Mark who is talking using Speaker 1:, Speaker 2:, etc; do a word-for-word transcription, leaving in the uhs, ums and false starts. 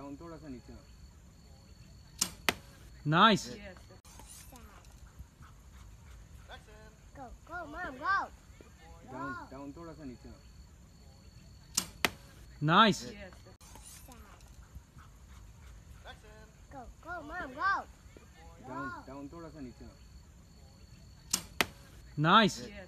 Speaker 1: Down थोड़ा सा नीचे.
Speaker 2: Nice.
Speaker 3: Yes.
Speaker 4: Go, go, mom, go.
Speaker 1: Down down थोड़ा सा नीचे.
Speaker 2: Nice.
Speaker 3: Yes.
Speaker 4: Go, go, mom, go.
Speaker 1: Down down थोड़ा सा नीचे.
Speaker 2: Nice.
Speaker 3: Yes.